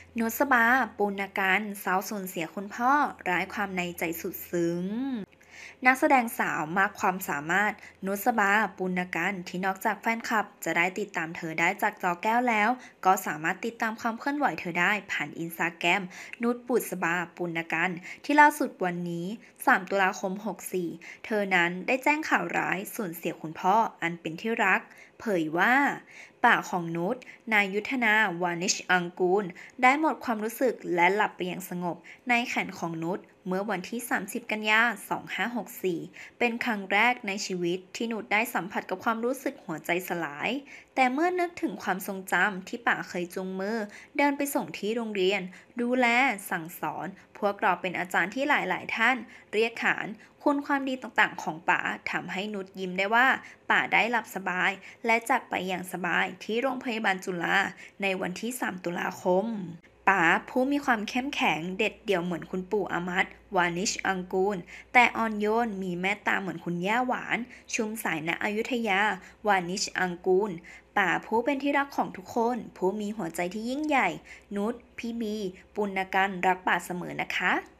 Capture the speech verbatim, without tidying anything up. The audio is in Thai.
นุสบาปุณกันสาวสูญเสียคุณพ่อร้ายความในใจสุดซึ้งนักแสดงสาวมากความสามารถนุสบาปุณกันที่นอกจากแฟนคลับจะได้ติดตามเธอได้จากจอแก้วแล้วก็สามารถติดตามความเคลื่อนไหวเธอได้ผ่านอินสตาแกรมนุชปุษบาปุณกันที่ล่าสุดวันนี้สามตุลาคมหกสี่เธอนั้นได้แจ้งข่าวร้ายสูญเสียคุณพ่ออันเป็นที่รักเผยว่าป่ากของนุชนายยุทธนาวานิชอังกูล ได้หมดความรู้สึกและหลับไปอย่างสงบในแขนของนุชเมื่อวันที่ สามสิบ กันยายน สองพันห้าร้อยหกสิบสี่ เป็นครั้งแรกในชีวิตที่นุชได้สัมผัสกับความรู้สึกหัวใจสลาย แต่เมื่อนึกถึงความทรงจำที่ป่าเคยจูงมือเดินไปส่งที่โรงเรียน ดูแลสั่งสอน พวกเราเป็นอาจารย์ที่หลายๆท่าน เรียกขานคุณความดีต่างๆของป๋าทำให้นุชยิ้มได้ว่าป๋าได้หลับสบายและจากไปอย่างสบายที่โรงพยาบาลจุฬาในวันที่ สาม ตุลาคม ป๋าผู้มีความเข้มแข็งเด็ดเดี่ยวเหมือนคุณปู่อามัดวานิชอังกูลแต่อ่อนโยนมีเมตตาเหมือนคุณย่าหวานชุมสายณอยุธยาวานิชอังกูลป๋าผู้เป็นที่รักของทุกคนผู้มีหัวใจที่ยิ่งใหญ่นุชพี่บีปุณกันรักป๋าเสมอนะคะ